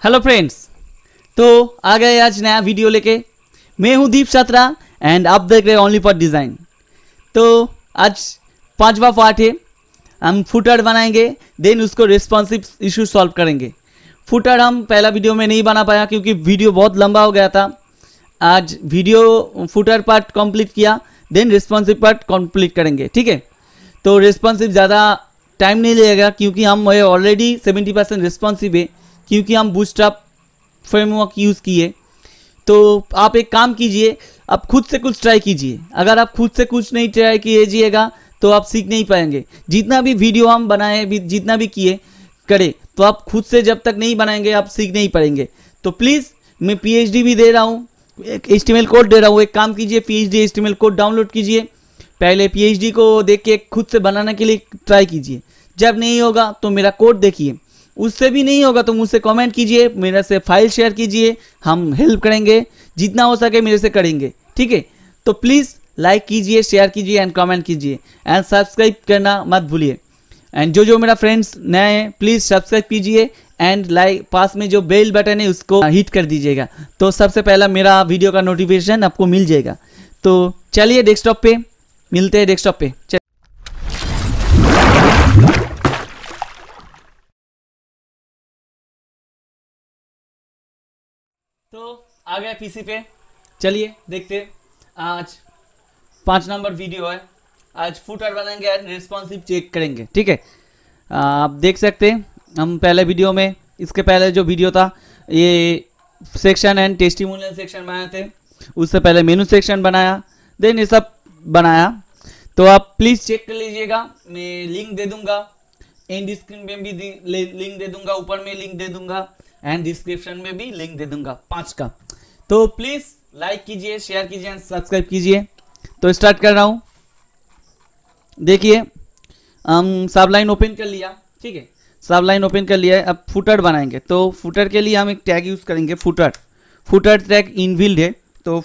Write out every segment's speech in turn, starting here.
Hello friends, तो आ गए आज नया वीडियो लेके। मैं हूं दीप छात्रा एंड आप देख रहे हैं ओनली फॉर डिज़ाइन। तो आज 5वां पार्ट है। हम फुटर बनाएंगे, देन उसको रिस्पॉन्सिव इशू सॉल्व करेंगे। फुटर हम पहला वीडियो में नहीं बना पाया क्योंकि वीडियो बहुत लंबा हो गया था। आज वीडियो फुटर पार्ट कंप्लीट किया, देन रिस्पॉन्सिव पार्ट कंप्लीट करेंगे, ठीक है। तो रिस्पॉन्सिव ज़्यादा टाइम नहीं लगेगा क्योंकि हम ऑलरेडी 70% रिस्पॉन्सिव है क्योंकि हम बूटस्ट्रैप फ्रेमवर्क यूज़ किए। तो आप एक काम कीजिए, आप खुद से कुछ ट्राई कीजिए। अगर आप खुद से कुछ नहीं ट्राई कीजिएगा तो आप सीख नहीं पाएंगे। जितना भी वीडियो हम बनाए, जितना भी किए करें, तो आप खुद से जब तक नहीं बनाएंगे आप सीख नहीं पाएंगे। तो प्लीज़, मैं PhD भी दे रहा हूँ, एक HTML कोड दे रहा हूँ। एक काम कीजिए, PhD HTML कोड डाउनलोड कीजिए। पहले PhD को देख के खुद से बनाने के लिए ट्राई कीजिए। जब नहीं होगा तो मेरा कोड देखिए, उससे भी नहीं होगा तो मुझसे कमेंट कीजिए, मेरे से फाइल शेयर कीजिए, हम हेल्प करेंगे, जितना हो सके मेरे से करेंगे, ठीक है। तो प्लीज़ लाइक कीजिए, शेयर कीजिए एंड कमेंट कीजिए एंड सब्सक्राइब करना मत भूलिए। एंड जो मेरा फ्रेंड्स नए हैं प्लीज़ सब्सक्राइब कीजिए एंड लाइक पास में जो बेल बटन है उसको हिट कर दीजिएगा, तो सबसे पहला मेरा वीडियो का नोटिफिकेशन आपको मिल जाएगा। तो चलिए डेस्कटॉप पे मिलते हैं, डेस्कटॉप पे। तो आ गया पीसी पे, चलिए देखते हैं। आज 5 नंबर वीडियो है। आज फुटर बनाएंगे एंड रिस्पॉन्सिव चेक करेंगे, ठीक है। आप देख सकते हैं हम पहले वीडियो में, इसके पहले जो वीडियो था ये सेक्शन एंड टेस्टिमोनियल सेक्शन बनाए थे। उससे पहले मेनू सेक्शन बनाया, देन ये सब बनाया। तो आप प्लीज़ चेक कर लीजिएगा। मैं लिंक दे दूंगा, एंड स्क्रीन में भी लिंक दे दूंगा, ऊपर में लिंक दे दूंगा एंड डिस्क्रिप्शन में भी लिंक दे दूंगा 5 का। तो प्लीज़ लाइक कीजिए, शेयर कीजिए एंड सब्सक्राइब कीजिए। तो स्टार्ट कर रहा हूँ। देखिए, हम सब लाइन ओपन कर लिया, ठीक है। सब लाइन ओपन कर लिया है। अब फुटर बनाएंगे। तो फुटर के लिए हम एक टैग यूज़ करेंगे, फुटर टैग इनबिल्ड है। तो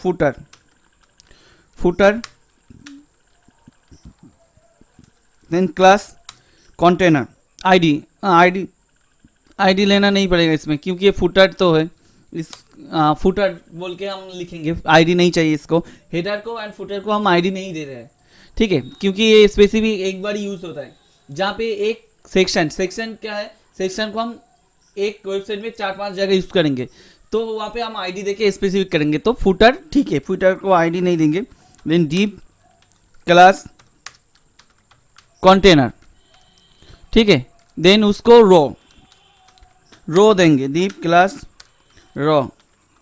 footer then class container ID लेना नहीं पड़ेगा इसमें क्योंकि ये फुटर तो है। इस फुटर बोल के हम लिखेंगे, आईडी नहीं चाहिए इसको। हेडर को एंड फुटर को हम आईडी नहीं दे रहे हैं, ठीक है, क्योंकि ये स्पेसिफिक एक बार यूज़ होता है। जहाँ पे एक सेक्शन क्या है, सेक्शन को हम एक वेबसाइट में 4-5 जगह यूज़ करेंगे, तो वहाँ पे हम आईडी देके स्पेसिफिक करेंगे। तो फुटर, ठीक है, फुटर को आईडी नहीं देंगे। देन डीप क्लास कंटेनर, ठीक है। देन उसको रो देंगे, डीप क्लास रो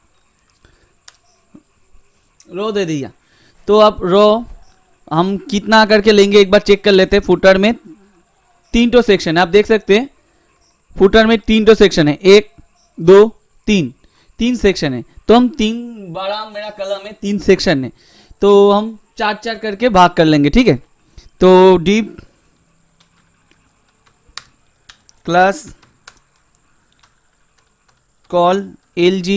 दे दिया। तो अब रो हम कितना करके लेंगे एक बार चेक कर लेते हैं। फुटर में 3 सेक्शन है, आप देख सकते हैं। फुटर में 3 सेक्शन है, 1 2 3 सेक्शन है। तो हम 3 बड़ा मेरा कलम है, 3 सेक्शन है, तो हम 4 करके भाग कर लेंगे, ठीक है। तो div class col LG,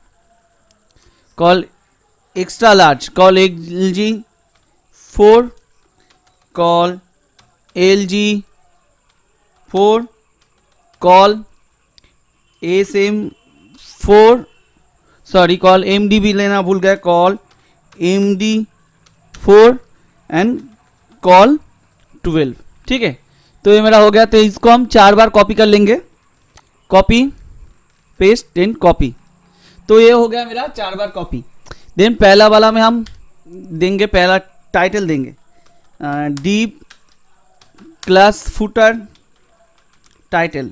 col extra large, col LG 4, col LG 4, col SM 4, sorry col MD भी लेना भूल गया, कॉल MD 4 एंड कॉल 12, ठीक है। तो ये मेरा हो गया। तो इसको हम 4 बार कॉपी कर लेंगे, कॉपी पेस्ट देन कॉपी। तो ये हो गया मेरा 4 बार कॉपी। देन पहला वाला में हम देंगे, पहला टाइटल देंगे डीप क्लास फुटर टाइटल।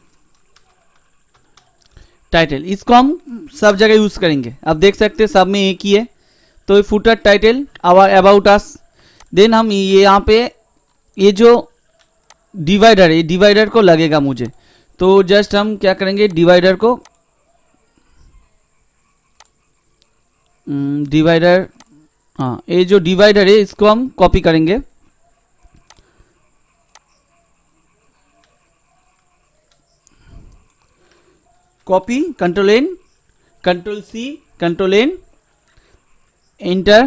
इसको हम सब जगह यूज़ करेंगे। अब देख सकते हैं सब में एक ही है। तो ये footer title about us. Then हम ये यहाँ पे ये जो डिवाइडर है, डिवाइडर को लगेगा मुझे। तो जस्ट हम क्या करेंगे, डिवाइडर को डिवाइडर, हाँ, ये जो डिवाइडर है इसको हम कॉपी करेंगे। Copy, Ctrl+N, Ctrl+C, Ctrl+N, enter,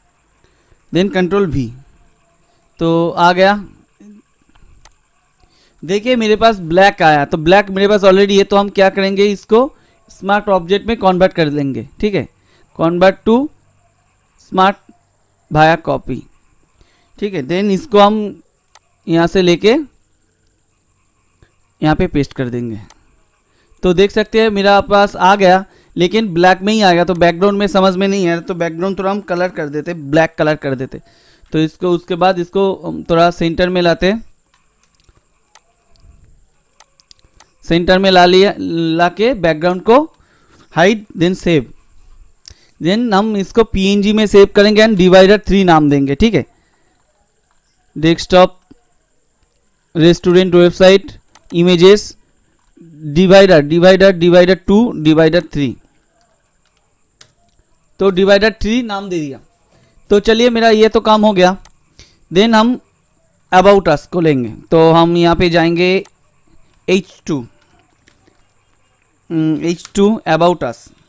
then Ctrl+V। तो आ गया। देखिए मेरे पास ब्लैक आया, तो ब्लैक मेरे पास ऑलरेडी है, तो हम क्या करेंगे, इसको स्मार्ट ऑब्जेक्ट में कन्वर्ट कर देंगे। ठीक है, कन्वर्ट टू स्मार्ट भाया कॉपी। ठीक है, देन इसको हम यहाँ से लेके यहाँ पे पेस्ट कर देंगे। तो देख सकते हैं मेरा पास आ गया, लेकिन ब्लैक में ही आ गया, तो बैकग्राउंड में समझ में नहीं आया, तो बैकग्राउंड थोड़ा हम कलर कर देते, ब्लैक कलर कर देते। तो इसको उसके बाद इसको थोड़ा सेंटर में लाते, सेंटर में ला के बैकग्राउंड को हाइड, देन सेव। देन हम इसको पीएनजी में सेव करेंगे एंड डिवाइडर 3 नाम देंगे। ठीक है, desktop, restaurant website, images, divider 2, divider 3। तो डिवाइडर 3 नाम दे दिया। तो चलिए मेरा ये तो काम हो गया। देन हम अबाउट अस को लेंगे, तो हम यहाँ पे जाएंगे H2 अबाउट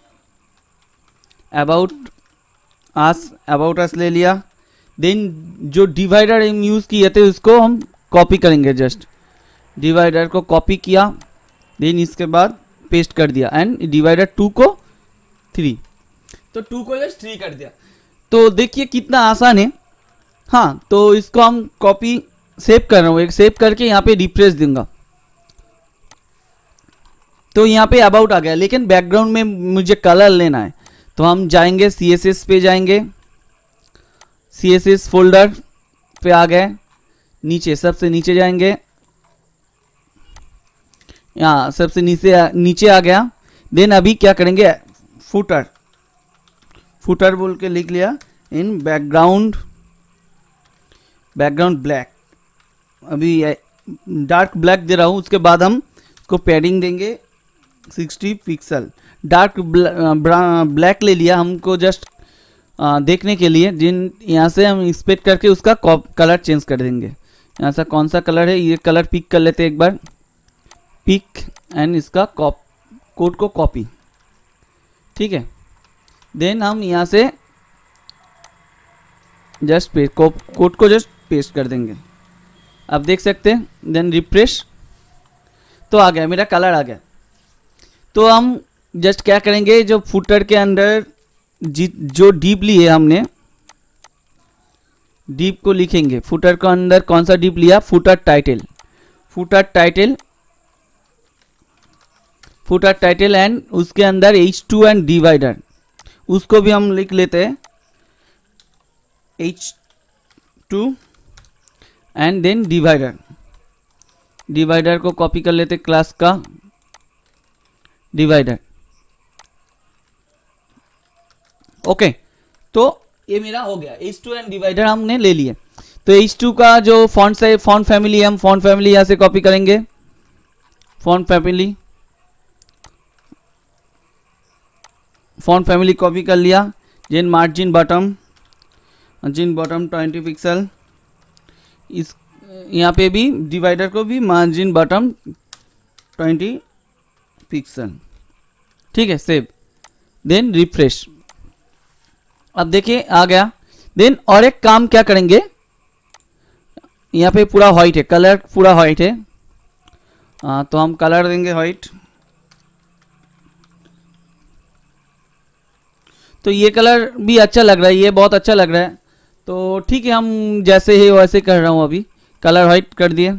अस ले लिया। देन जो डिवाइडर हम यूज़ किए थे उसको हम कॉपी करेंगे, जस्ट डिवाइडर को कॉपी किया, देन इसके बाद पेस्ट कर दिया एंड डिवाइडर 2 को 3, तो 2 को जस्ट 3 कर दिया। तो देखिए कितना आसान है। हाँ, तो इसको हम कॉपी सेव कर रहा हूँ, एक सेव करके यहाँ पे रिफ्रेश दूंगा, तो यहाँ पे अबाउट आ गया, लेकिन बैकग्राउंड में मुझे कलर लेना है। तो हम जाएंगे CSS पे, जाएंगे CSS फोल्डर पे आ गए, नीचे सबसे नीचे जाएंगे, यहाँ सबसे नीचे आ गया। देन अभी क्या करेंगे, फुटर बोल के लिख लिया, इन बैकग्राउंड ब्लैक, अभी डार्क ब्लैक दे रहा हूँ। उसके बाद हम इसको पैडिंग देंगे 60 पिक्सल, डार्क ब्लैक ले लिया हमको जस्ट देखने के लिए। जिन यहाँ से हम इंस्पेक्ट करके उसका कलर चेंज कर देंगे। यहाँ से कौन सा कलर है, ये कलर पिक कर लेते हैं एक बार, पिक एंड इसका कोड को कॉपी। ठीक है, देन हम यहाँ से जस्ट कोड को जस्ट पेस्ट कर देंगे। अब देख सकते हैं, देन रिफ्रेश, तो आ गया, मेरा कलर आ गया। तो हम जस्ट क्या करेंगे, जो फुटर के अंदर जो डीप ली है हमने, डीप को लिखेंगे। फुटर के अंदर कौन सा डीप लिया, फुटर टाइटल एंड उसके अंदर H2 एंड डिवाइडर, उसको भी हम लिख लेते हैं H2 एंड देन डिवाइडर को कॉपी कर लेते, क्लास का डिवाइडर। ओके, तो ये मेरा हो गया, H2 एंड डिवाइडर हमने ले लिए। तो H2 का जो फॉन्ट है, फॉन्ट फैमिली, हम फॉन्ट फैमिली यहाँ से कॉपी करेंगे, फॉन्ट फैमिली कॉपी कर लिया। देन मार्जिन बॉटम 20 पिक्सल, इस यहाँ पे भी डिवाइडर को भी मार्जिन बॉटम 20 पिक्सल। ठीक है, सेव, देन रिफ्रेश। अब देखिए आ गया। देन और एक काम क्या करेंगे, यहाँ पे पूरा व्हाइट है, कलर पूरा व्हाइट है, तो हम कलर देंगे व्हाइट। तो ये कलर भी अच्छा लग रहा है, ये बहुत अच्छा लग रहा है। तो ठीक है, हम जैसे है वैसे कर रहा हूँ, अभी कलर व्हाइट कर दिए,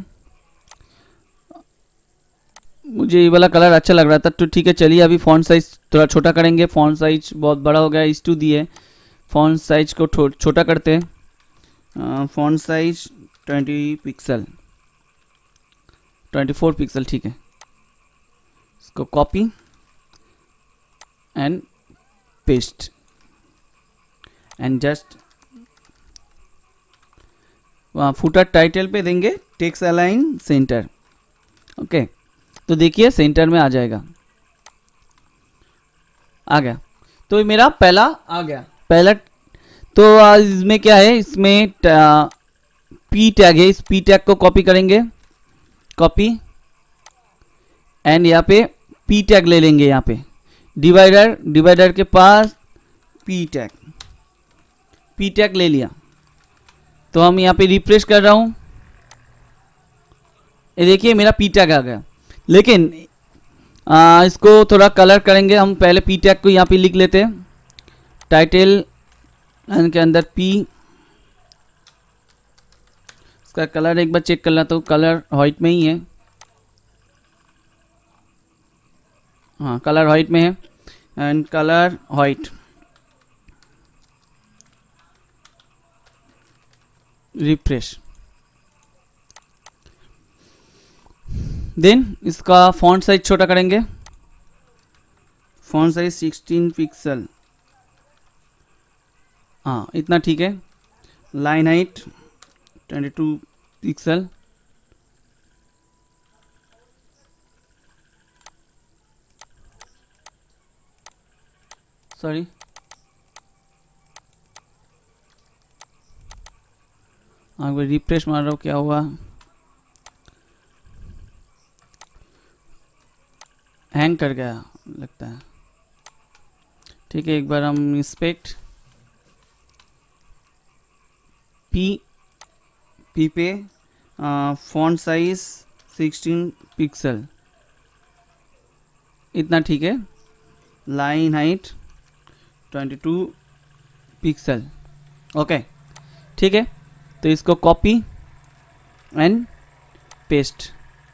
मुझे ये वाला कलर अच्छा लग रहा था। तो ठीक है, चलिए अभी फॉन्ट साइज थोड़ा छोटा करेंगे, फॉन्ट साइज बहुत बड़ा हो गया, H2 दिए, फॉन्ट साइज को छोटा करते हैं, फॉन्ट साइज 20 पिक्सल, 24 पिक्सल। ठीक है, इसको copy and paste and just वहाँ फुटर टाइटल पे देंगे टेक्स्ट अलाइन सेंटर। ओके, तो देखिए सेंटर में आ जाएगा, आ गया। तो मेरा पहला आ गया, पहला। तो इसमें क्या है, इसमें पी टैग है, इस पी टैग को कॉपी करेंगे, कॉपी एंड यहाँ पे पी टैग ले लेंगे, यहाँ पे डिवाइडर के पास पी टैग ले लिया। तो हम यहाँ पे रिफ्रेश कर रहा हूँ, ये देखिए मेरा पी टैग आ गया। लेकिन इसको थोड़ा कलर करेंगे हम। पहले पी टैग को यहाँ पे लिख लेते हैं, टाइटल के अंदर पी। इसका कलर एक बार चेक कर लेता हूँ, कलर वाइट में ही है। हाँ कलर वाइट में है, and colour white. Refresh. Then इसका फॉन्ट साइज छोटा करेंगे, फॉन्ट साइज 16 पिक्सल। हाँ इतना ठीक है। Line height 22 pixel. सॉरी, हाँ रिफ्रेश मार रहा हूँ, क्या हुआ, हैंग कर गया लगता है। ठीक है, एक बार हम इंस्पेक्ट पी पे फॉन्ट साइज 16 पिक्सल, इतना ठीक है। Line height 22 pixel. ओके ठीक है, तो इसको कॉपी एंड पेस्ट।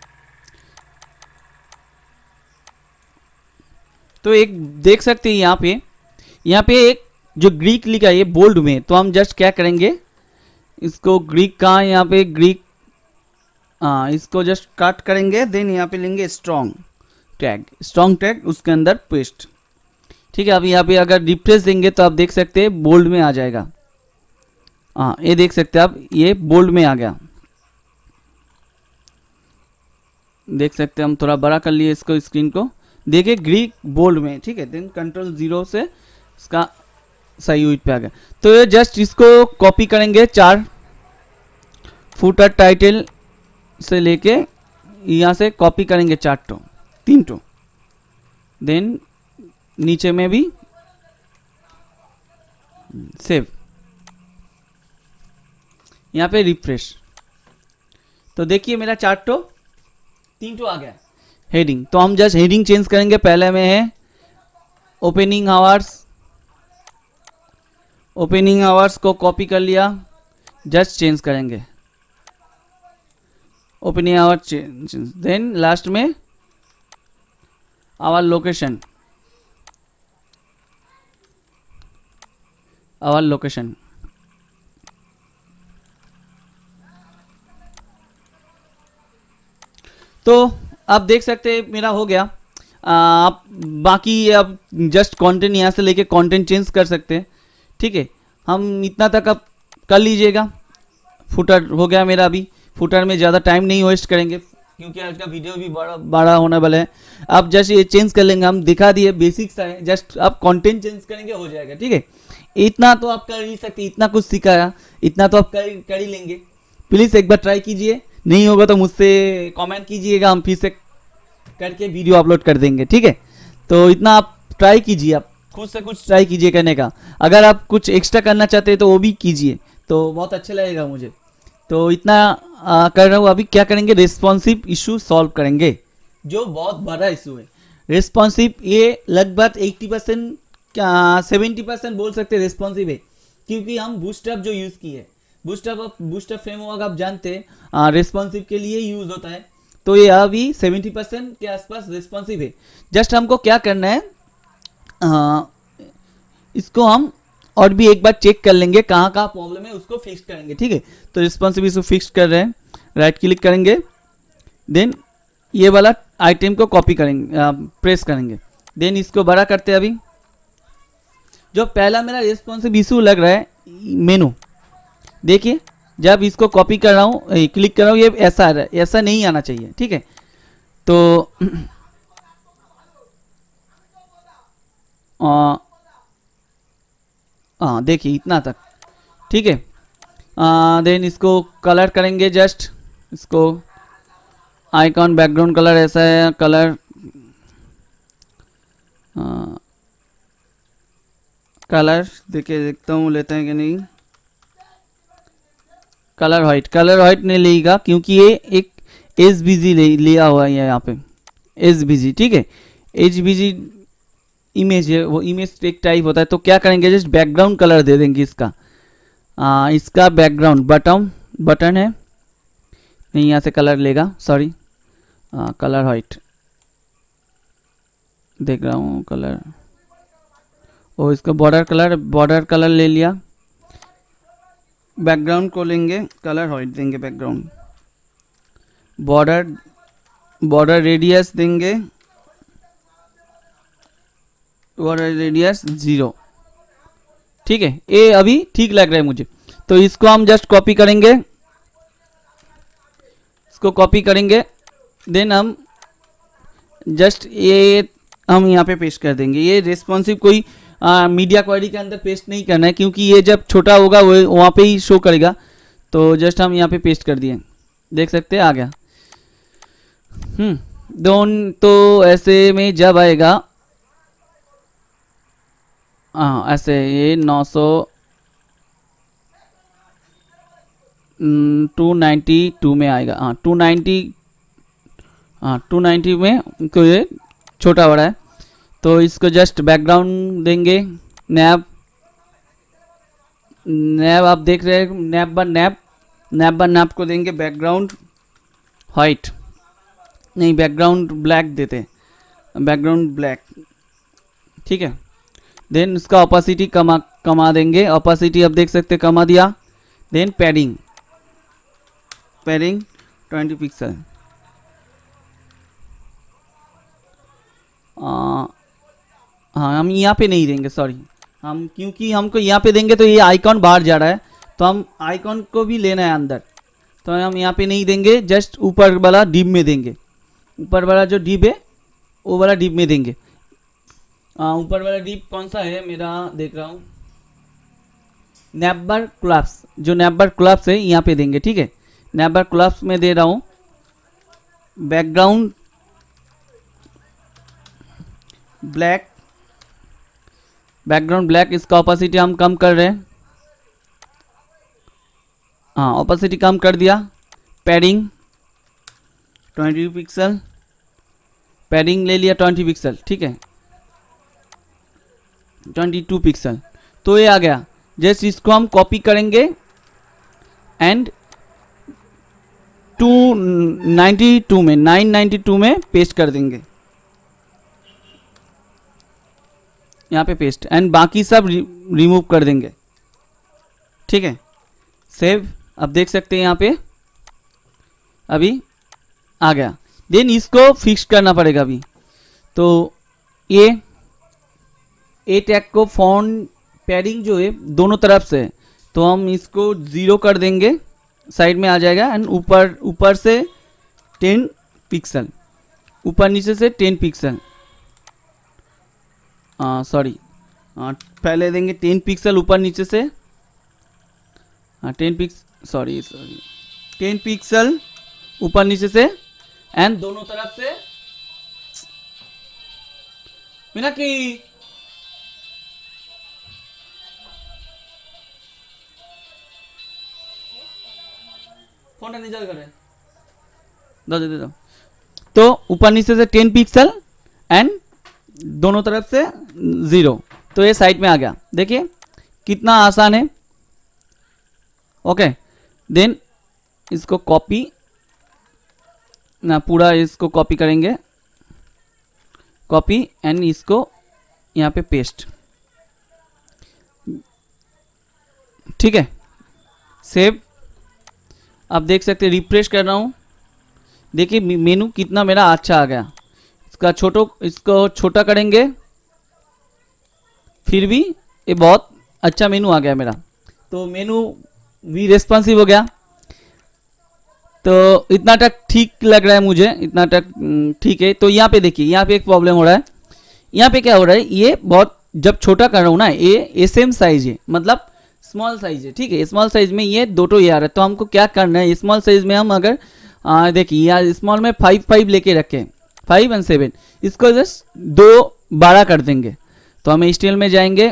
तो एक देख सकते हैं यहाँ पे एक जो ग्रीक लिखा है ये बोल्ड में, तो हम जस्ट क्या करेंगे, इसको ग्रीक कहाँ, यहाँ पे ग्रीक, हाँ इसको जस्ट कट करेंगे। देन यहाँ पे लेंगे स्ट्रॉन्ग टैग, उसके अंदर पेस्ट। ठीक है, अभी यहाँ पे अगर रिफ्रेश देंगे तो आप देख सकते हैं बोल्ड में आ जाएगा। हाँ ये देख सकते हैं आप, ये बोल्ड में आ गया, देख सकते हैं। हम थोड़ा बड़ा कर लिए इसको, स्क्रीन को, देखिए ग्रीक बोल्ड में। ठीक है, देन Ctrl+0 से इसका सही हुई पे आ गया। तो ये जस्ट इसको कॉपी करेंगे, 4 फुटर टाइटल से लेके यहाँ से कॉपी करेंगे 3 टो। देन नीचे में भी सेव, यहाँ पे रिफ्रेश। तो देखिए मेरा 3 टो आ गया। हेडिंग, तो हम जस्ट हेडिंग चेंज करेंगे। पहले में है ओपनिंग आवर्स को कॉपी कर लिया, जस्ट चेंज करेंगे opening hour change. Then last में आवर लोकेशन, तो आप देख सकते हैं मेरा हो गया। आप बाकी अब जस्ट कंटेंट यहाँ से लेके कंटेंट चेंज कर सकते हैं। ठीक है, हम इतना तक अब कर लीजिएगा। फुटर हो गया मेरा। अभी फुटर में ज़्यादा टाइम नहीं वेस्ट करेंगे क्योंकि आज का वीडियो भी बड़ा होने वाला है। अब जस्ट ये चेंज कर लेंगे, हम दिखा दिए, बेसिक्स है, जस्ट आप कंटेंट चेंज करेंगे हो जाएगा। ठीक है, इतना तो आप कर ही सकते, इतना कुछ सिखाया, इतना तो आप कर ही लेंगे। प्लीज़ एक बार ट्राई कीजिए, नहीं होगा तो मुझसे कमेंट कीजिएगा, हम फिर से करके वीडियो अपलोड कर देंगे। ठीक है, तो इतना आप ट्राई कीजिए, आप खुद से कुछ ट्राई कीजिए करने का। अगर आप कुछ एक्स्ट्रा करना चाहते हैं तो वो भी कीजिए, तो बहुत अच्छा लगेगा मुझे। तो इतना कर रहा हूँ। अभी क्या करेंगे, रिस्पॉन्सिव इशू सॉल्व करेंगे, जो बहुत बड़ा इशू है। रिस्पॉन्सिव ये लगभग 80% क्या 70% बोल सकते हैं रिस्पॉन्सिव है, क्योंकि हम बूटस्ट्रैप जो यूज़ किए, बूटस्ट्रैप फ्रेमवर्क आप जानते हैं रिस्पॉन्सिव के लिए यूज़ होता है। तो ये अभी 70% के आसपास रिस्पॉन्सिव है। जस्ट हमको क्या करना है, इसको हम और भी एक बार चेक कर लेंगे कहाँ कहाँ प्रॉब्लम है, उसको फिक्स करेंगे। ठीक है, तो रिस्पॉन्सिव इसको फिक्स कर रहे हैं, राइट क्लिक करेंगे, देन ये वाला आइटम को कॉपी करेंगे, प्रेस करेंगे, देन इसको बड़ा करते हैं। अभी जो पहला मेरा रिस्पॉन्सिव इशू लग रहा है मेनू, देखिए जब इसको कॉपी कर रहा हूँ, क्लिक कर रहा हूँ, ये ऐसा आ रहा है, ऐसा नहीं आना चाहिए। ठीक है, तो हाँ देखिए इतना तक। ठीक है, देन इसको कलर करेंगे, जस्ट इसको आइकॉन बैकग्राउंड कलर ऐसा है, कलर देखता हूँ लेते हैं कि नहीं। कलर वाइट नहीं लेगा, क्योंकि ये एक SVG लिया हुआ है यहाँ पे, SVG, ठीक है। HVG इमेज है, वो इमेज टेक टाइप होता है। तो क्या करेंगे, जस्ट बैकग्राउंड कलर दे देंगे इसका। इसका बैकग्राउंड बटन है, नहीं यहाँ से कलर लेगा, सॉरी, कलर वाइट देख रहा हूँ, कलर, और इसका बॉर्डर कलर ले लिया। बैकग्राउंड को लेंगे, कलर वाइट देंगे, बैकग्राउंड, बॉर्डर रेडियस देंगे, बॉर्डर रेडियस 0, ठीक है। ये अभी ठीक लग रहा है मुझे। तो इसको हम जस्ट कॉपी करेंगे, इसको कॉपी करेंगे, देन हम जस्ट ये हम यहाँ पे पेस्ट कर देंगे। ये रेस्पॉन्सिव कोई मीडिया क्वेरी के अंदर पेस्ट नहीं करना है, क्योंकि ये जब छोटा होगा वो वहाँ पे ही शो करेगा। तो जस्ट हम यहाँ पे पेस्ट कर दिए, देख सकते हैं आ गया। तो ऐसे में जब आएगा, हाँ ऐसे ये 292 में आएगा, हाँ 290 में तो ये छोटा बड़ा है। तो इसको जस्ट बैकग्राउंड देंगे, नैब आप देख रहे हैं, नैब बार को देंगे बैकग्राउंड वाइट, नहीं बैकग्राउंड ब्लैक देते, बैकग्राउंड ब्लैक, ठीक है। देन इसका ऑपेसिटी कमा देंगे, ऑपेसिटी अब देख सकते कमा दिया। देन पैडिंग 20 पिक्सल, हाँ हम यहाँ पे नहीं देंगे, सॉरी, हम क्योंकि हमको यहाँ पे देंगे तो ये आइकॉन बाहर जा रहा है, तो हम आइकॉन को भी लेना है अंदर, तो हम यहाँ पे नहीं देंगे, जस्ट ऊपर वाला डिप में देंगे। ऊपर वाला जो डिप है वो वाला डिप में देंगे। ऊपर वाला डिप कौन सा है मेरा, देख रहा हूँ, नैपबार कोलैप्स, जो नैपबार कोलैप्स है यहाँ पे देंगे, ठीक है। नैपबार कोलैप्स में दे रहा हूँ, बैकग्राउंड ब्लैक, इसका ऑपेसिटी हम कम कर रहे हैं, हाँ ऑपेसिटी कम कर दिया। पैडिंग 20 पिक्सल, पैडिंग ले लिया 20 पिक्सल, ठीक है, 22 पिक्सल। तो ये आ गया। जस्ट इसको हम कॉपी करेंगे एंड 992 में पेस्ट कर देंगे, यहाँ पे पेस्ट, एंड बाकी सब रिमूव कर देंगे, ठीक है। सेव, अब देख सकते हैं यहाँ पे अभी आ गया। देन इसको फिक्स करना पड़ेगा अभी। तो ये टैग को फॉन्ट पैडिंग जो है दोनों तरफ से, तो हम इसको 0 कर देंगे, साइड में आ जाएगा। एंड ऊपर से 10 पिक्सल, ऊपर नीचे से 10 पिक्सल, सॉरी, पहले देंगे 10 पिक्सल ऊपर नीचे से, 10 पिक्सल ऊपर नीचे से, एंड दोनों तरफ से मीनाक्षी फोन निकल कर दो। तो ऊपर नीचे से 10 पिक्सल एंड दोनों तरफ से 0। तो ये साइड में आ गया, देखिए कितना आसान है। ओके, देन इसको कॉपी ना, पूरा इसको कॉपी करेंगे, कॉपी एंड इसको यहाँ पे पेस्ट, ठीक है। सेव, अब देख सकते रिफ्रेश कर रहा हूँ, देखिए मेनू कितना मेरा अच्छा आ गया। इसको छोटा करेंगे, फिर भी ये बहुत अच्छा मेनू आ गया मेरा। तो मेनू भी रेस्पॉन्सिव हो गया। तो इतना तक ठीक लग रहा है मुझे, इतना तक ठीक है। तो यहाँ पे देखिए, यहाँ पे एक प्रॉब्लम हो रहा है। यहाँ पे क्या हो रहा है, ये बहुत जब छोटा कर रहा हूँ ना, ये सेम साइज है, मतलब स्मॉल साइज है, ठीक है। स्मॉल साइज में ये दो आ रहा है। तो हमको क्या करना है, स्मॉल साइज में हम अगर देखिए यहाँ स्मॉल में 5 लेके रखें, 5 और 7, इसको जस्ट 2 बड़ा कर देंगे। तो हम HTML में जाएंगे,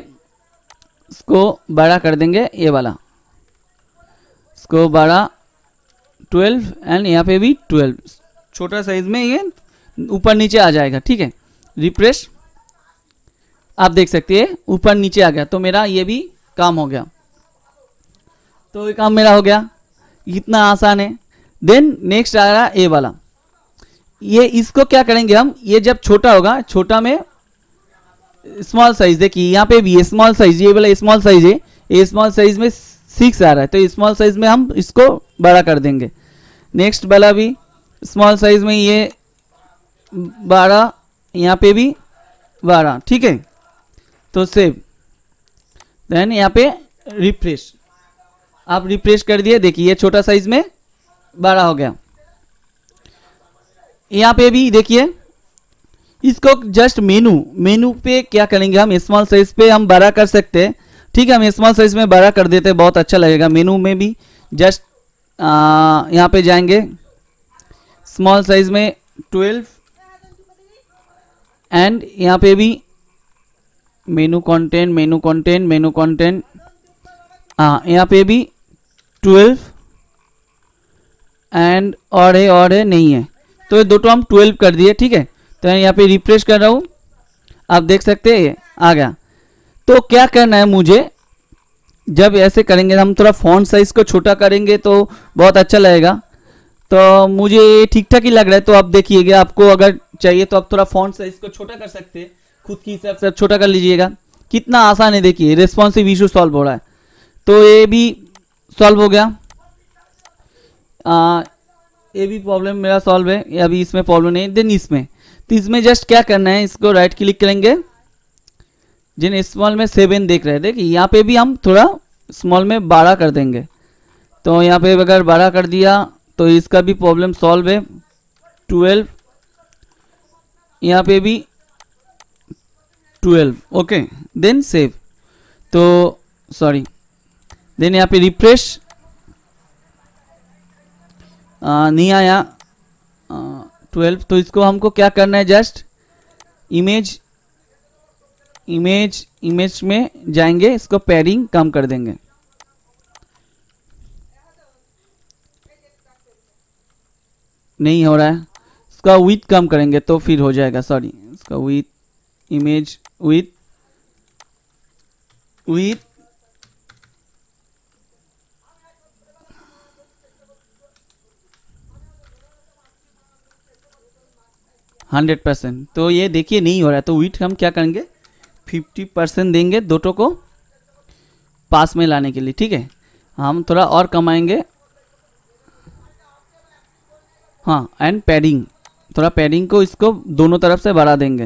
इसको बड़ा कर देंगे, ये वाला इसको बड़ा 12 एंड यहाँ पे भी 12, छोटा साइज में ये ऊपर नीचे आ जाएगा। ठीक है, रिफ्रेश, आप देख सकते हैं ऊपर नीचे आ गया, तो मेरा ये भी काम हो गया। तो ये काम मेरा हो गया, इतना आसान है। देन नेक्स्ट आ रहा ए वाला, ये इसको क्या करेंगे हम, ये जब छोटा होगा, छोटा में स्मॉल साइज, देखिए यहाँ पे भी स्मॉल साइज, ये वाला स्मॉल साइज है, ये स्मॉल साइज में 6 आ रहा है, तो स्मॉल साइज में हम इसको बड़ा कर देंगे। नेक्स्ट वाला भी स्मॉल साइज में ये 12, यहाँ पे भी 12। ठीक है, तो सेव, देन यहाँ पे रिफ्रेश, आप रिफ्रेश कर दिए, देखिए ये छोटा साइज में 12 हो गया। यहाँ पे भी देखिए, इसको जस्ट मेनू पे क्या करेंगे हम, स्मॉल साइज पे हम बड़ा कर सकते हैं। ठीक है, हम स्मॉल साइज में बड़ा कर देते हैं, बहुत अच्छा लगेगा। मेनू में भी जस्ट यहाँ पे जाएंगे, स्मॉल साइज में 12 एंड यहाँ पे भी मेनू कंटेंट, हाँ यहाँ पे भी 12 एंड और है नहीं है, तो ये दोनों हम 12 कर दिए। ठीक है, तो यहाँ पे रिफ्रेश कर रहा हूँ, आप देख सकते हैं ये आ गया। तो क्या करना है मुझे, जब ऐसे करेंगे हम थोड़ा फॉन्ट साइज को छोटा करेंगे तो बहुत अच्छा लगेगा। तो मुझे ये ठीक ठाक ही लग रहा है, तो आप देखिएगा, आपको अगर चाहिए तो आप थोड़ा फॉन्ट साइज को छोटा कर सकते हैं, खुद की हिसाब से छोटा कर लीजिएगा। कितना आसान है, देखिए रेस्पॉन्सिव इशू सॉल्व हो रहा है। तो ये भी सॉल्व हो गया, ये भी प्रॉब्लम मेरा सॉल्व है, अभी इसमें प्रॉब्लम नहीं। देन इसमें, तो इसमें जस्ट क्या करना है, इसको राइट क्लिक करेंगे, जिन स्मॉल में 7 देख रहे हैं, देखिए यहाँ पे भी हम थोड़ा स्मॉल में 12 कर देंगे। तो यहाँ पे अगर 12 कर दिया तो इसका भी प्रॉब्लम सॉल्व है। 12, यहाँ पे भी 12, ओके, देन सेव। तो सॉरी, देन यहाँ पे रिफ्रेश, नहीं आया 12, तो इसको हमको क्या करना है, जस्ट इमेज में जाएंगे, इसको पैडिंग कम कर देंगे। नहीं हो रहा है, इसका विड्थ कम करेंगे तो फिर हो जाएगा। सॉरी, इसका विड्थ, इमेज विड्थ 100%। तो ये देखिए नहीं हो रहा है, तो विड्थ हम क्या करेंगे, 50% देंगे, दोनों को पास में लाने के लिए। ठीक है, हम थोड़ा और कमाएंगे, हाँ, एंड पैडिंग, थोड़ा पैडिंग को इसको दोनों तरफ से बढ़ा देंगे।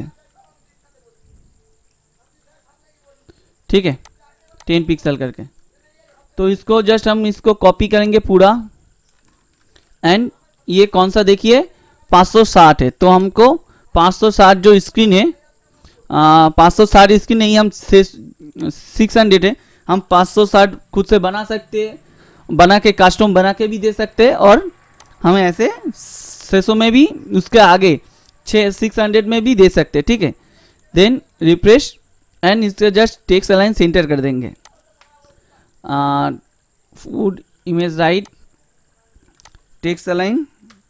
ठीक है, 10 पिक्सल करके। तो इसको जस्ट हम इसको कॉपी करेंगे पूरा, एंड ये कौन सा देखिए 560 है, तो हमको 560 जो स्क्रीन है, 560 स्क्रीन नहीं, हम 600 है, हम 560 खुद से बना सकते हैं, बना के कस्टम बना के भी दे सकते हैं, और हमें ऐसे 600 में भी उसके आगे 600 में भी दे सकते हैं। ठीक है, देन रिफ्रेश, एंड इससे जस्ट टेक्स्ट अलाइन सेंटर कर देंगे। Food image right, text align,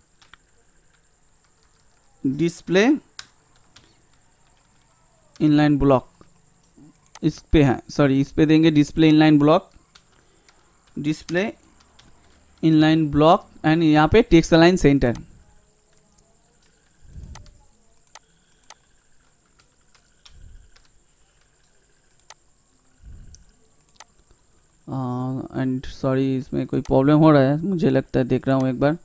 display inline block, इस पे है, सॉरी इस पे देंगे display inline block, display inline block, and यहाँ पे text align center. And sorry, इसमें कोई प्रॉब्लम हो रहा है मुझे लगता है, देख रहा हूँ एक बार।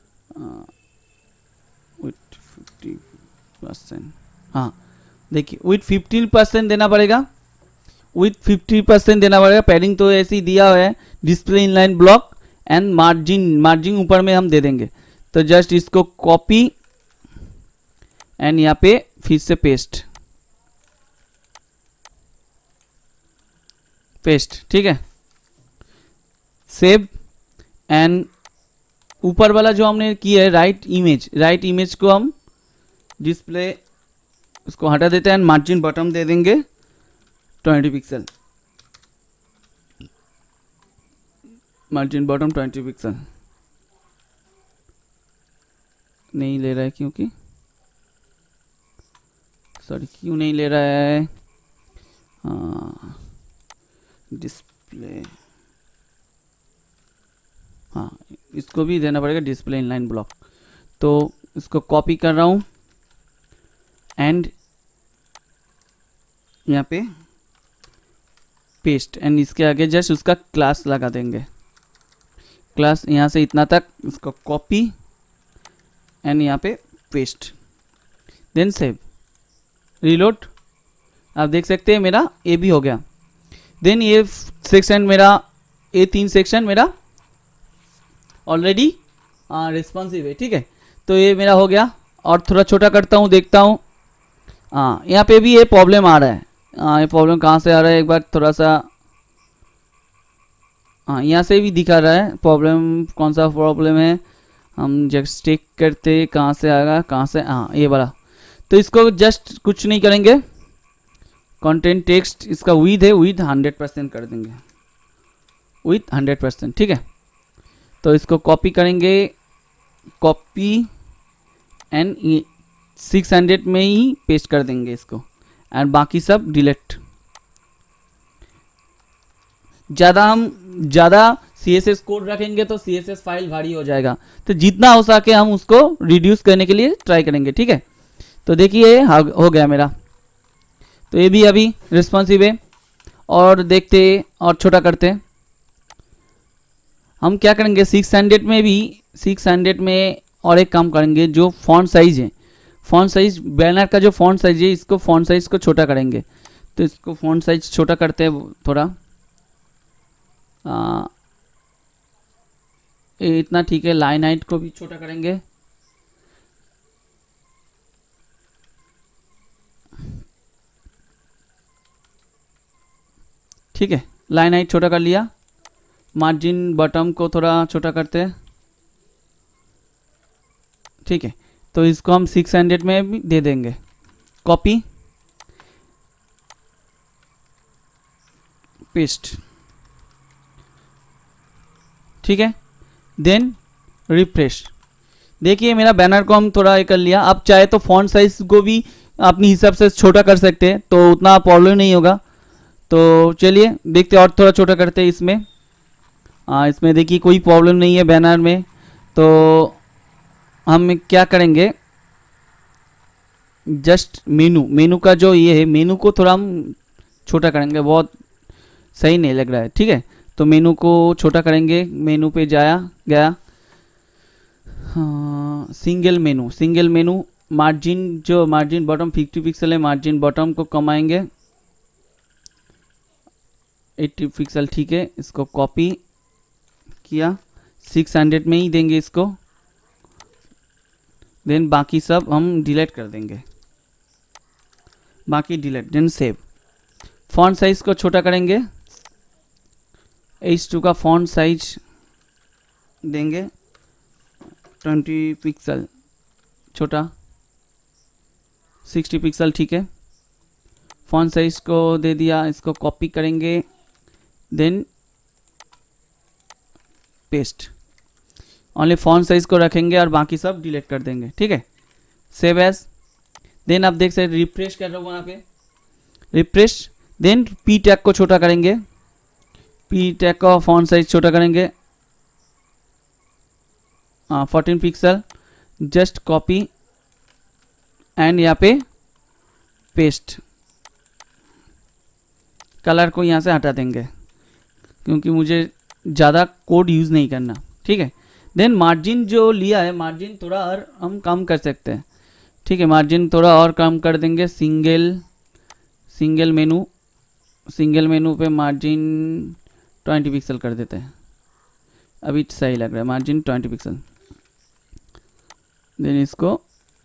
विथ 50%, हाँ देखिए विथ 50% देना पड़ेगा, विथ 50% देना पड़ेगा। पैडिंग तो ऐसे ही दिया हुआ है, display inline block and margin ऊपर में हम दे देंगे। तो जस्ट इसको कॉपी एंड यहाँ पे फिर से पेस्ट। ठीक है, सेव, एंड ऊपर वाला जो हमने किया है राइट इमेज को हम डिस्प्ले उसको हटा देते हैं, मार्जिन बॉटम दे देंगे 20 पिक्सल, मार्जिन बॉटम 20 पिक्सल। नहीं ले रहा है, क्योंकि सॉरी क्यों नहीं ले रहा है, हाँ डिस्प्ले, हाँ इसको भी देना पड़ेगा डिस्प्ले इनलाइन ब्लॉक। तो इसको कॉपी कर रहा हूँ एंड यहाँ पे पेस्ट, एंड इसके आगे जस्ट उसका क्लास लगा देंगे, क्लास यहाँ से इतना तक, इसको कॉपी एंड यहाँ पे पेस्ट, देन सेव, रीलोड। आप देख सकते हैं मेरा ये भी हो गया। देन ये सेक्शन मेरा, ये 3 सेक्शन मेरा ऑलरेडी रिस्पॉन्सिव है, ठीक है। तो ये मेरा हो गया, और थोड़ा छोटा करता हूँ, देखता हूँ। हाँ यहाँ पे भी ये प्रॉब्लम आ रहा है। ये प्रॉब्लम कहाँ से आ रहा है, एक बार थोड़ा सा, हाँ यहाँ से भी दिखा रहा है प्रॉब्लम, कौन सा प्रॉब्लम है, हम जस्ट चेक करते कहाँ से आएगा, कहाँ से, हाँ ये वाला। तो इसको जस्ट कुछ नहीं करेंगे, कंटेंट टेक्स्ट इसका विथ है, विथ 100% कर देंगे, विथ 100%, ठीक है। तो इसको कॉपी करेंगे, कॉपी एंड 600 में ही पेस्ट कर देंगे इसको, एंड बाकी सब डिलीट। ज़्यादा CSS कोड रखेंगे तो CSS फाइल भारी हो जाएगा, तो जितना हो सके हम उसको रिड्यूस करने के लिए ट्राई करेंगे, ठीक है। तो देखिए हो गया मेरा, तो ये भी अभी रिस्पॉन्सिव है। और देखते और छोटा करते, हम क्या करेंगे 600 में भी, 600 में और एक काम करेंगे, जो फॉन्ट साइज है, फॉन्ट साइज बैनर का जो फॉन्ट साइज है, इसको फॉन्ट साइज को छोटा करेंगे। तो इसको फॉन्ट साइज छोटा करते हैं थोड़ा, ये इतना ठीक है। लाइन हाइट को भी छोटा करेंगे, ठीक है। लाइन हाइट छोटा कर लिया, मार्जिन बॉटम को थोड़ा छोटा करते हैं, ठीक है। तो इसको हम 600 में भी दे देंगे, कॉपी पेस्ट, ठीक है। Then refresh. देखिए मेरा बैनर को हम थोड़ा ये कर लिया। आप चाहे तो फॉन्ट साइज को भी अपनी हिसाब से छोटा कर सकते हैं, तो उतना प्रॉब्लम नहीं होगा। तो चलिए देखते और थोड़ा छोटा करते हैं इसमें। इसमें देखिए कोई प्रॉब्लम नहीं है बैनर में। तो हम क्या करेंगे, जस्ट मेनू का जो ये है, मेनू को थोड़ा हम छोटा करेंगे, बहुत सही नहीं लग रहा है, ठीक है। तो मेनू को छोटा करेंगे, मेनू पे गया single menu, margin bottom 50 pixel है, मार्जिन बॉटम को कमाएंगे 80 पिक्सल, ठीक है। इसको कॉपी किया, 600 में ही देंगे इसको। देन बाकी सब हम डिलीट कर देंगे, बाकी delete, then save. Font size को छोटा करेंगे, H2 का फॉन्ट साइज देंगे 20 पिक्सल, छोटा 60 पिक्सल, ठीक है। फॉन्ट साइज को दे दिया, इसको कॉपी करेंगे, then paste. Only font size को रखेंगे और बाकी सब डिलीट कर देंगे, ठीक है। Save as. देन आप देख सकते रिफ्रेश कर रहा हूँ वहाँ पे, रिफ्रेश। देन पी टैग को छोटा करेंगे, पी टैग का फॉन्ट साइज छोटा करेंगे 14 पिक्सल, जस्ट कॉपी एंड यहाँ पे पेस्ट। कलर को यहाँ से हटा देंगे क्योंकि मुझे ज़्यादा कोड यूज़ नहीं करना, ठीक है। देन मार्जिन जो लिया है, मार्जिन थोड़ा और हम कम कर सकते हैं, ठीक है। मार्जिन थोड़ा और कम कर देंगे, सिंगल मेनू पे मार्जिन 20 पिक्सल कर देते हैं, अभी सही लग रहा है, मार्जिन 20 पिक्सल। देन इसको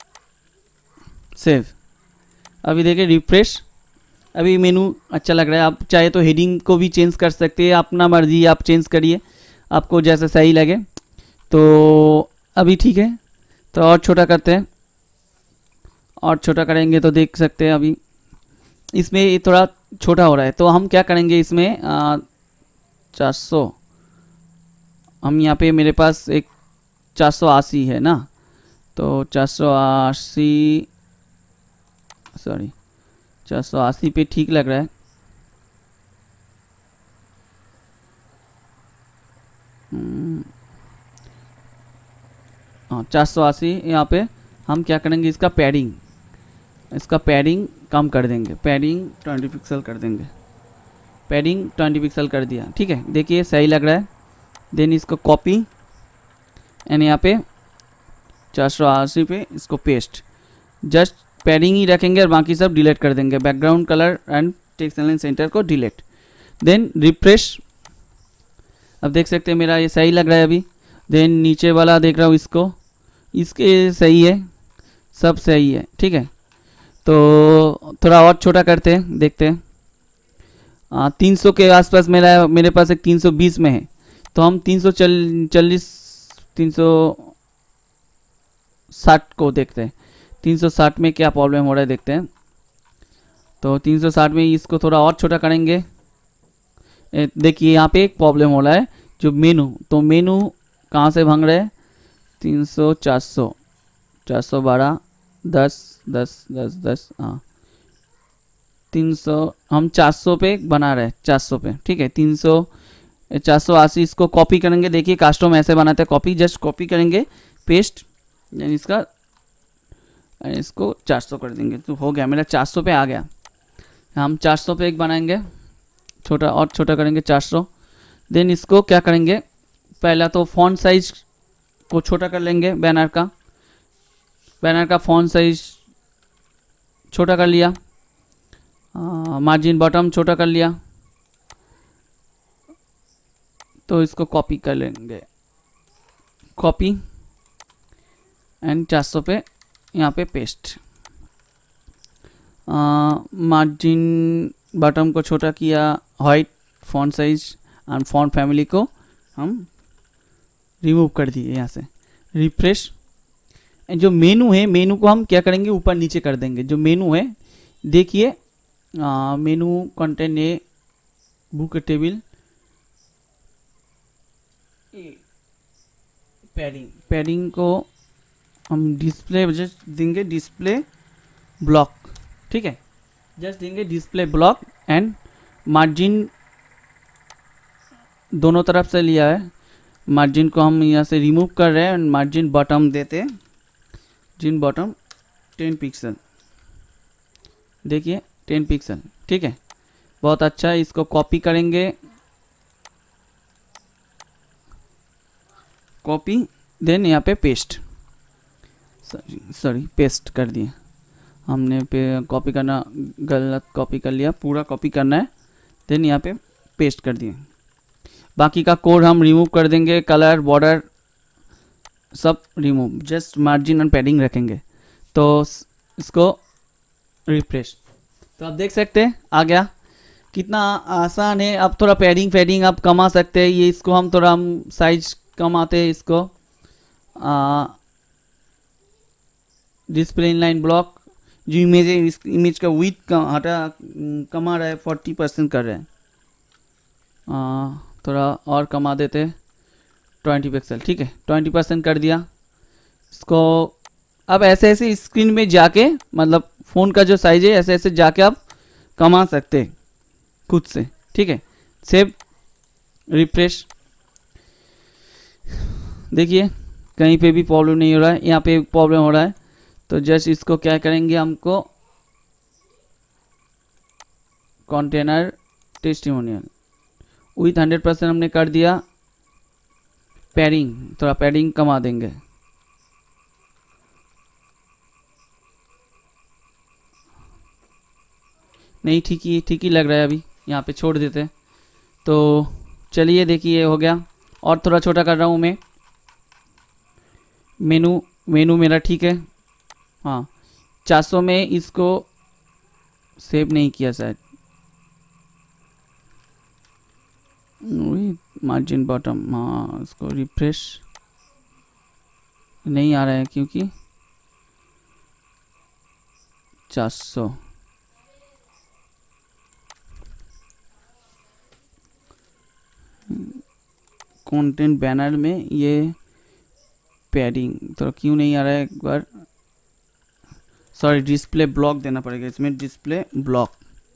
सेव। अभी देखिए रिफ्रेश, अभी मेनू अच्छा लग रहा है। आप चाहे तो हेडिंग को भी चेंज कर सकते हैं, अपना मर्जी, आप चेंज करिए, आपको जैसा सही लगे। तो अभी ठीक है। तो और छोटा करते हैं, और छोटा करेंगे तो देख सकते हैं अभी इसमें ये थोड़ा छोटा हो रहा है। तो हम क्या करेंगे इसमें 400, हम यहाँ पे मेरे पास एक 480 है ना, तो 480, सॉरी 480 पे ठीक लग रहा है। हाँ 480। यहाँ पे हम क्या करेंगे, इसका पैडिंग कम कर देंगे, पैडिंग 20 पिक्सल कर देंगे, पैडिंग 20 पिक्सल कर दिया। ठीक है, देखिए सही लग रहा है। देन इसको कॉपी एंड यहाँ पे 480 पे इसको पेस्ट, जस्ट पैडिंग ही रखेंगे और बाकी सब डिलीट कर देंगे, background colour and text align center को डिलीट। देन रिफ्रेश, अब देख सकते हैं मेरा ये सही लग रहा है अभी। देन नीचे वाला देख रहा हूँ, इसके सही है, सब सही है। ठीक है, तो थोड़ा और छोटा करते हैं, देखते हैं। 300 के आसपास मेरे पास एक 320 में है, तो हम 360 को देखते हैं। 360 में क्या प्रॉब्लम हो रहा है देखते हैं। तो 360 में इसको थोड़ा और छोटा करेंगे। देखिए यहाँ पे एक प्रॉब्लम हो रहा है, जो मेनू, तो मेनू कहाँ से भाग रहा है, 300 400 412 10 10 10 10, हाँ 300 हम 400 पे बना रहे हैं, 400 पे। ठीक है, 480 इसको कॉपी करेंगे। देखिए कास्टम ऐसे बनाते हैं, कॉपी, जस्ट कॉपी करेंगे, पेस्ट, यानी इसको 400 कर देंगे, तो हो गया मेरा 400 पे आ गया। हम 400 पे एक बनाएंगे, छोटा और छोटा करेंगे 400। देन इसको क्या करेंगे, पहला तो फॉन्ट साइज को छोटा कर लेंगे, बैनर का फॉन्ट साइज छोटा कर लिया, मार्जिन बॉटम छोटा कर लिया। तो इसको कॉपी कर लेंगे, कॉपी एंड 400 पे यहाँ पे पेस्ट। मार्जिन बॉटम को छोटा किया, white font size and font family को हम रिमूव कर दिए यहाँ से। रिफ्रेश, जो मेनू है, मेनू को हम क्या करेंगे, ऊपर नीचे कर देंगे। जो मेनू है देखिए, menu content a book table, padding को हम डिस्प्ले जस्ट देंगे, डिस्प्ले ब्लॉक। ठीक है, जस्ट देंगे डिस्प्ले ब्लॉक एंड मार्जिन दोनों तरफ से लिया है, मार्जिन को हम यहाँ से रिमूव कर रहे हैं। मार्जिन बॉटम देते हैं, जिन बॉटम 10 पिक्सल, देखिए 10 पिक्सल। ठीक है, बहुत अच्छा है। इसको कॉपी करेंगे, कॉपी, देन यहाँ पे पेस्ट, सॉरी पेस्ट कर दिए हमने, कॉपी करना गलत, कॉपी कर लिया, पूरा कॉपी करना है। देन यहाँ पे पेस्ट कर दिए। बाकी का कोड हम रिमूव कर देंगे, कलर बॉर्डर सब remove, just margin and padding रखेंगे। तो इसको रिफ्रेश, तो आप देख सकते हैं आ गया, कितना आसान है। अब थोड़ा पैडिंग आप कमा सकते हैं। ये इसको हम थोड़ा साइज कमाते हैं, इसको डिस्प्ले इनलाइन ब्लॉक, जो इमेज है इस इमेज का विड्थ कमा रहा है, 40% कर रहे हैं। थोड़ा और कमा देते 20 पिक्सल। ठीक है, 20% कर दिया इसको। अब ऐसे ऐसे स्क्रीन में जाके, मतलब फ़ोन का जो साइज है ऐसे ऐसे जाके आप कमा सकते हैं खुद से। ठीक है, सेव, रिफ्रेश, देखिए कहीं पे भी प्रॉब्लम नहीं हो रहा है, यहाँ पे प्रॉब्लम हो रहा है। तो जस्ट इसको क्या करेंगे, हमको कंटेनर टेस्टिमोनियल विथ 100% हमने कर दिया। पैडिंग, थोड़ा पैडिंग कमा देंगे। नहीं, ठीक ही लग रहा है, अभी यहाँ पे छोड़ देते। तो चलिए देखिए हो गया, और थोड़ा छोटा कर रहा हूँ मैं। मेनू मेरा ठीक है, हाँ 400 में इसको सेव नहीं किया शायद, मार्जिन बॉटम, हाँ इसको रिफ्रेश नहीं आ रहा है क्योंकि 400 कंटेंट बैनर में ये पैडिंग तो क्यों नहीं आ रहा है, एक बार सॉरी डिस्प्ले ब्लॉक देना पड़ेगा इसमें, display block.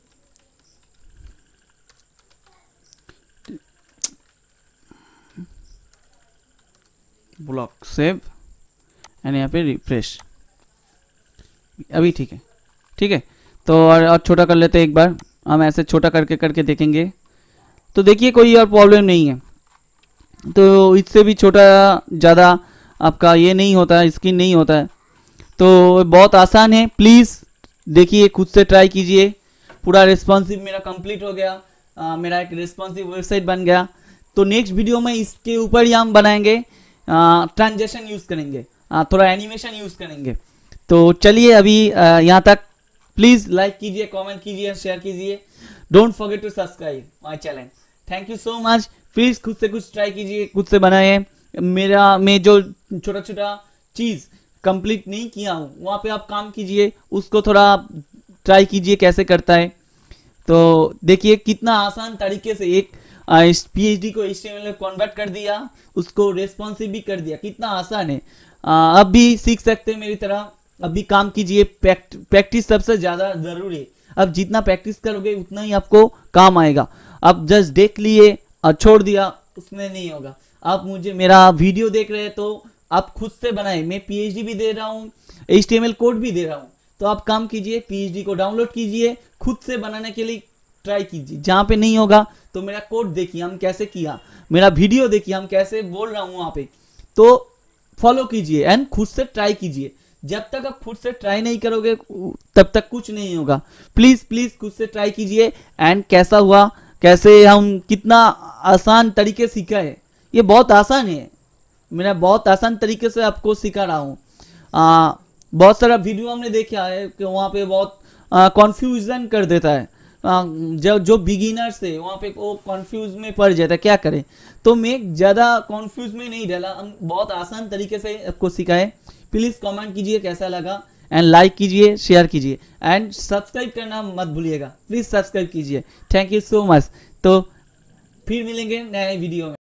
Block save and यहाँ पे रिफ्रेश, अभी ठीक है, ठीक है। तो और छोटा कर लेते हैं एक बार, हम ऐसे छोटा करके देखेंगे तो देखिए कोई और प्रॉब्लम नहीं है। तो इससे भी छोटा ज़्यादा आपका ये नहीं होता है, स्क्रीन नहीं होता है, तो बहुत आसान है। प्लीज़ देखिए, खुद से ट्राई कीजिए। पूरा रिस्पॉन्सिव मेरा कंप्लीट हो गया, मेरा एक रिस्पॉन्सिव वेबसाइट बन गया। तो नेक्स्ट वीडियो में इसके ऊपर ही हम बनाएंगे, ट्रांजेक्शन यूज़ करेंगे, थोड़ा एनिमेशन यूज़ करेंगे। तो चलिए अभी यहाँ तक। प्लीज़ लाइक कीजिए, कमेंट कीजिए, शेयर कीजिए। Don't forget to subscribe my channel. Thank you so much. Please खुद से कुछ ट्राई कीजिए, खुद से बनाए। मैं जो छोटा छोटा चीज़ कंप्लीट नहीं किया हूँ वहाँ पे आप काम कीजिए, उसको थोड़ा ट्राई कीजिए कैसे करता है। तो देखिए कितना आसान तरीके से एक PHP को HTML में कन्वर्ट कर दिया, उसको रेस्पॉन्सिव भी कर दिया। कितना आसान है। अब भी सीख सकते हैं मेरी तरह, अब भी काम कीजिए। प्रैक्टिस सबसे ज़्यादा ज़रूरी है। अब जितना प्रैक्टिस करोगे उतना ही आपको काम आएगा। अब जस्ट देख लिए और छोड़ दिया, उसमें नहीं होगा। आप मुझे मेरा वीडियो देख रहे हैं तो आप खुद से बनाए। मैं PHP भी दे रहा हूँ, HTML कोड भी दे रहा हूँ। तो आप काम कीजिए, PHP को डाउनलोड कीजिए, खुद से बनाने के लिए ट्राई कीजिए। जहाँ पे नहीं होगा तो मेरा कोड देखिए हम कैसे किया, मेरा वीडियो देखिए हम कैसे बोल रहा हूँ वहाँ पे, तो फॉलो कीजिए एंड खुद से ट्राई कीजिए। जब तक आप खुद से ट्राई नहीं करोगे तब तक कुछ नहीं होगा। प्लीज़ प्लीज़ खुद से ट्राई कीजिए एंड कैसा हुआ, कैसे हम कितना आसान तरीके सीखा है। ये बहुत आसान है, मेरा बहुत आसान तरीके से आपको सिखा रहा हूँ। बहुत सारा वीडियो हमने देखा है कि वहाँ पे बहुत कन्फ्यूजन कर देता है। जो बिगिनर्स है वहाँ पे वो कंफ्यूज में पड़ जाता है, क्या करें। तो मैं ज़्यादा कंफ्यूज में नहीं डाला, हम बहुत आसान तरीके से आपको सिखाए। प्लीज़ कमेंट कीजिए कैसा लगा एंड लाइक कीजिए, शेयर कीजिए एंड सब्सक्राइब करना मत भूलिएगा। प्लीज़ सब्सक्राइब कीजिए। Thank you so much. तो फिर मिलेंगे नए वीडियो में।